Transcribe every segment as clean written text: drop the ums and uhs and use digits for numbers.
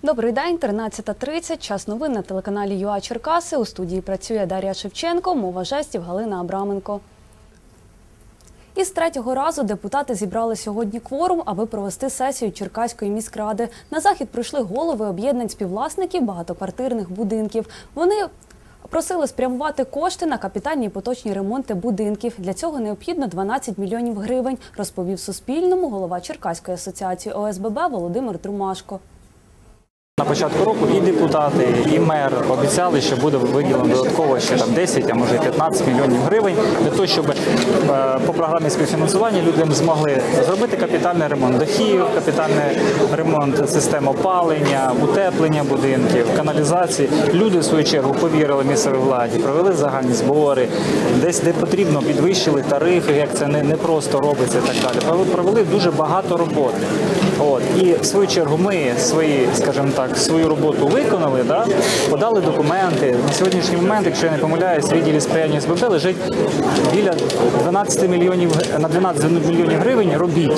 Добрий день, 13:30, час новин на телеканалі ЮА Черкаси. У студії працює Дар'я Шевченко, мова жестів Галина Абраменко. Із третього разу депутати зібрали сьогодні кворум, аби провести сесію Черкаської міськради. На захід прийшли голови об'єднань співвласників багатоквартирних будинків. Вони просили спрямувати кошти на капітальні і поточні ремонти будинків. Для цього необхідно 12 мільйонів гривень, розповів Суспільному голова Черкаської асоціації ОСББ Володимир Друмашко. На початку року і депутати, і мер обіцяли, що буде виділено додатково ще 10, а може і 15 мільйонів гривень для того, щоб по програмі співфінансування люди змогли зробити капітальний ремонт дахів, капітальний ремонт систем опалення, утеплення будинків, каналізації. Люди, в свою чергу, повірили місцевій владі, провели загальні збори, десь де потрібно підвищили тарифи, як це не просто робиться і так далі. Провели дуже багато роботи. І в свою чергу ми свою роботу виконали, подали документи. На сьогоднішній момент, якщо я не помиляюсь, в відділі сприяння СББ лежить біля 12 мільйонів гривень робіт.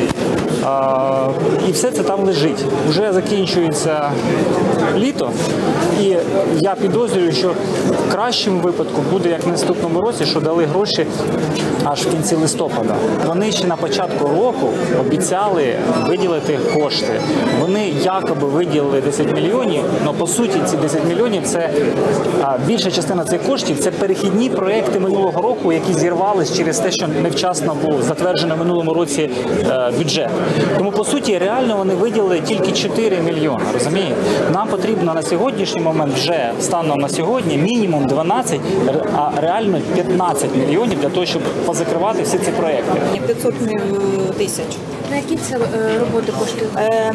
І все це там лежить. Уже закінчується літо, і я підозрюю, що в кращому випадку буде, як в наступному році, що дали гроші аж в кінці листопада. Вони ще на початку року обіцяли виділити кошти. Вони якоби виділили 10 мільйонів, але по суті ці 10 мільйонів – це більша частина цих коштів – це перехідні проекти минулого року, які зірвались через те, що невчасно був затверджений в минулому році бюджет. Тому, по суті, реально вони виділили тільки 4 мільйони, розумієте? Нам потрібно на сьогоднішній момент вже, станом на сьогодні, мінімум 12, а реально 15 мільйонів для того, щоб позакривати всі ці проекти. 500 тисяч. На які це роботи коштують?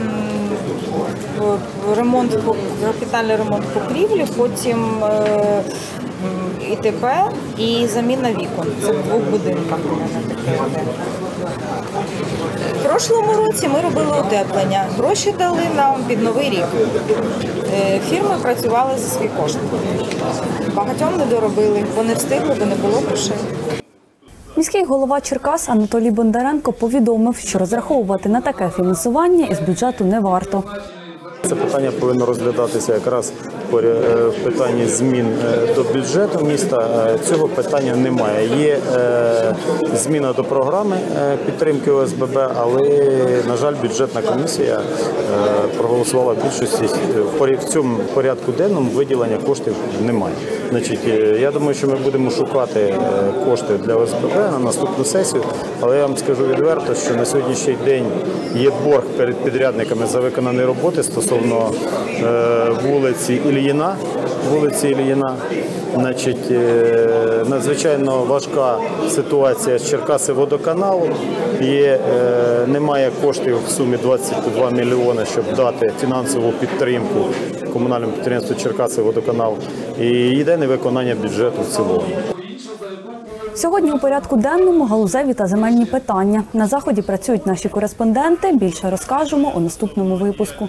Капітальний ремонт покрівлі, потім ІТП і заміна вікон. Це в двох будинках. В прошлому році ми робили утеплення. Гроші дали нам під Новий рік. Фірми працювали за свій кошт. Багатьом не доробили, бо не встигли, бо не було грошей. Міський голова Черкас Анатолій Бондаренко повідомив, що розраховувати на таке фінансування із бюджету не варто. Це питання повинно розглядатися якраз в питанні змін до бюджету міста. Цього питання немає. Є зміна до програми підтримки ОСББ, але, на жаль, бюджетна комісія проголосувала в більшості. В цьому порядку денному виділення коштів немає. Я думаю, що ми будемо шукати кошти для ОСББ на наступну сесію, але я вам скажу відверто, що на сьогоднішній день є борг перед підрядниками за виконані роботи стосовно вулиці Ільїна. Надзвичайно важка ситуація з Черкасиводоканалом. Немає коштів в сумі 22 мільйони, щоб дати фінансову підтримку комунальному підприємству Черкасиводоканал. І йде невиконання бюджету в цілому. Сьогодні у порядку денному галузеві та земельні питання. На заході працюють наші кореспонденти. Більше розкажемо у наступному випуску.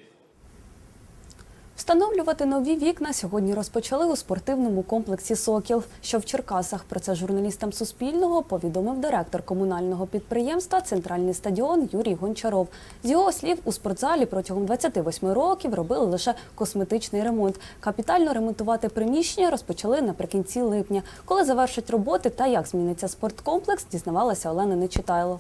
Встановлювати нові вікна сьогодні розпочали у спортивному комплексі «Сокіл», що в Черкасах. Про це журналістам Суспільного повідомив директор комунального підприємства «Центральний стадіон» Юрій Гончаров. З його слів, у спортзалі протягом 28 років робили лише косметичний ремонт. Капітально ремонтувати приміщення розпочали наприкінці липня. Коли завершать роботи та як зміниться спорткомплекс, дізнавалася Олена Нечитайло.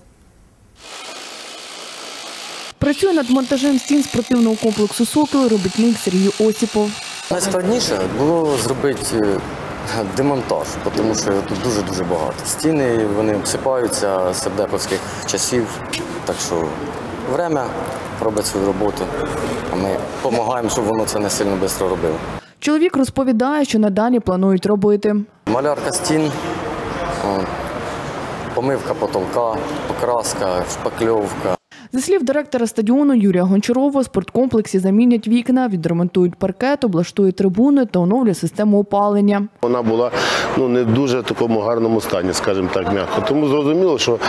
Працює над монтажем стін спортивного комплексу «Сокіл» робітник Сергій Осіпов. Найскладніше було зробити демонтаж, тому що тут дуже багато. Стіни, вони обсипаються з сердеповських часів, так що время робить свою роботу, а ми допомагаємо, щоб воно це не сильно швидко робило. Чоловік розповідає, що надалі планують робити. Малярка стін, помивка потолка, покраска, шпакльовка. За слів директора стадіону Юрія Гончарова, в спорткомплексі замінять вікна, відремонтують паркет, облаштують трибуни та оновлять систему опалення. Вона була не в дуже такому гарному стані, скажімо так, м'яко. Тому зрозуміло, що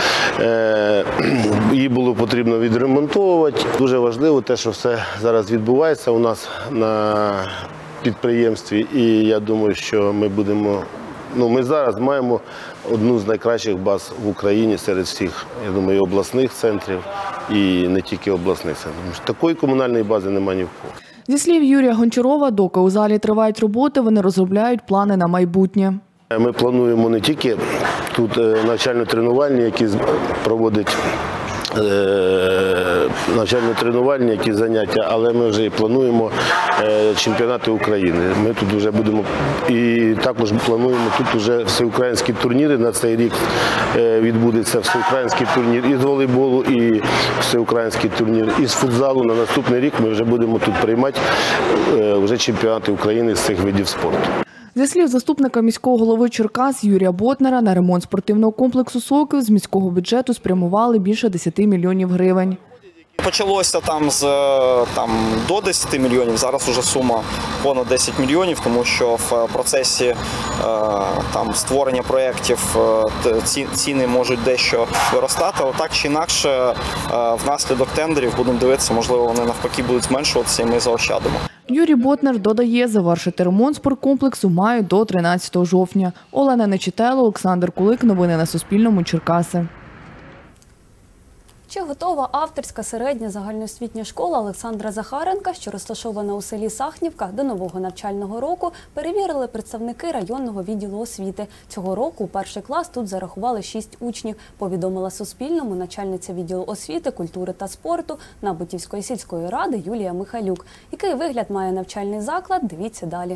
її було потрібно відремонтовувати. Дуже важливо те, що все зараз відбувається у нас на підприємстві. І я думаю, що ми будемо Ми зараз маємо одну з найкращих баз в Україні серед всіх, я думаю, обласних центрів і не тільки обласних центрів. Такої комунальної бази немає ні в кого. Зі слів Юрія Гончарова, доки у залі тривають роботи, вони розробляють плани на майбутнє. Ми плануємо не тільки тут навчально-тренувальні, які проводить навчально-тренувальні які заняття, але ми вже і плануємо чемпіонати України. Ми тут вже будемо і також плануємо тут вже всеукраїнські турніри. На цей рік відбудеться всеукраїнський турнір із волейболу, і всеукраїнський турнір із футзалу. На наступний рік ми вже будемо тут приймати вже чемпіонати України з цих видів спорту. Зі слів заступника міського голови Черкас Юрія Ботнера, на ремонт спортивного комплексу «Сокіл» з міського бюджету спрямували більше 10 мільйонів гривень. Почалося до 10 мільйонів, зараз вже сума понад 10 мільйонів, тому що в процесі створення проєктів ціни можуть дещо виростати, але так чи інакше внаслідок тендерів будемо дивитися, можливо вони навпаки будуть зменшуватися і ми заощадимо. Юрій Ботнер додає, завершити ремонт спорткомплексу мають до 13 жовтня. Олена Нечитело, Олександр Кулик. Новини на Суспільному. Черкаси. Чи готова авторська середня загальноосвітня школа Олександра Захаренка, що розташована у селі Сахнівка, до нового навчального року, перевірили представники районного відділу освіти. Цього року у перший клас тут зарахували 6 учнів, повідомила Суспільному начальниця відділу освіти, культури та спорту Набутівської сільської ради Юлія Михайлюк. Який вигляд має навчальний заклад, дивіться далі.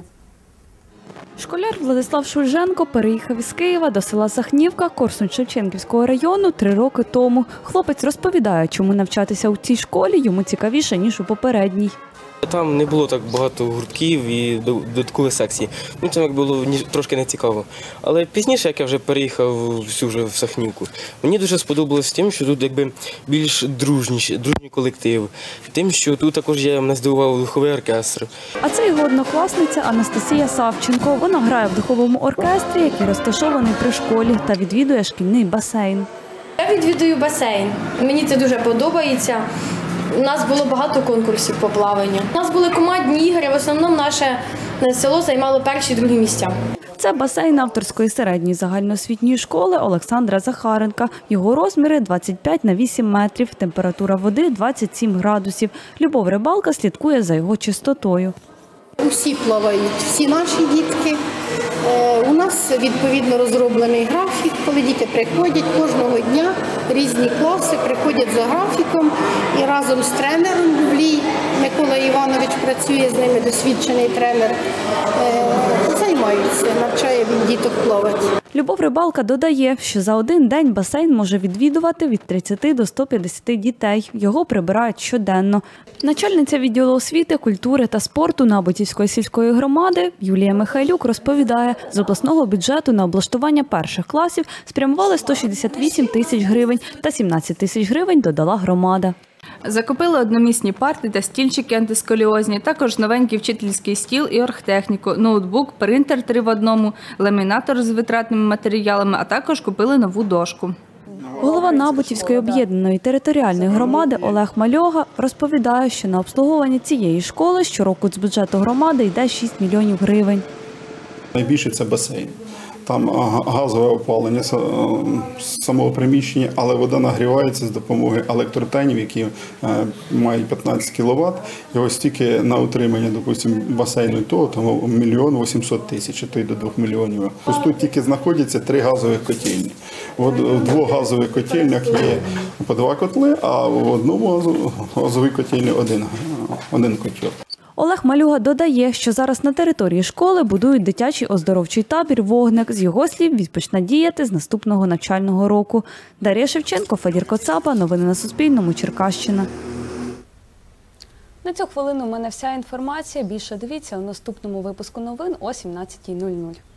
Школяр Владислав Шульженко переїхав із Києва до села Сахнівка Корсунь-Шевченківського району 3 роки тому. Хлопець розповідає, чому навчатися у цій школі йому цікавіше, ніж у попередній. Там не було так багато гуртків і додаткових секцій. Це було трошки нецікаво. Але пізніше, як я вже переїхав в Сахнівку, мені дуже сподобалось тим, що тут більш дружній колектив. Тим, що тут також мене здивував духовий оркестр. А це його однокласниця Анастасія Савченко. Вона грає в духовому оркестрі, який розташований при школі, та відвідує шкільний басейн. Я відвідую басейн. Мені це дуже подобається. У нас було багато конкурсів по плаванню. У нас були командні ігри, в основному наше село займало перші і другі місця. Це басейн авторської середньої загальноосвітньої школи Олександра Захаренка. Його розміри 25 на 8 метрів, температура води 27 градусів. Любов Рибалка слідкує за його чистотою. Усі плавають, всі наші дітки. У нас відповідно розроблений графік, коли діти приходять кожного дня, різні класи приходять за графіком і разом з тренером Дублій, Микола Іванович працює з ними, досвідчений тренер, займаються, навчає він діток плавати. Любов Рибалка додає, що за один день басейн може відвідувати від 30 до 150 дітей. Його прибирають щоденно. Начальниця відділу освіти, культури та спорту Набутівської сільської громади Юлія Михайлюк розповідає, з обласного бюджету на облаштування перших класів спрямували 168 тисяч гривень та 17 тисяч гривень додала громада. Закупили одномісні парти та стільчики антисколіозні, також новенький вчительський стіл і оргтехніку, ноутбук, принтер 3 в 1, ламінатор з витратними матеріалами, а також купили нову дошку. Голова Набутівської об'єднаної територіальної громади Олег Мальога розповідає, що на обслуговування цієї школи щороку з бюджету громади йде 6 мільйонів гривень. Найбільше це басейн. Там газове опалення самого приміщення, але вода нагрівається з допомогою електротенів, які мають 15 кВт. І ось тільки на утримання, допустимо, басейну того 1 мільйон 800 тисяч, а то й до 2 мільйонів. Ось тут тільки знаходяться 3 газові котельні. В 2 газових котельнях є по 2 котли, а в одному газовій котельні один котел. Олег Малюга додає, що зараз на території школи будують дитячий оздоровчий табір «Вогник». З його слів, він почне діяти з наступного навчального року. Дар'я Шевченко, Федір Коцаба. Новини на Суспільному. Черкащина. На цю хвилину у мене вся інформація. Більше дивіться у наступному випуску новин о 17:00.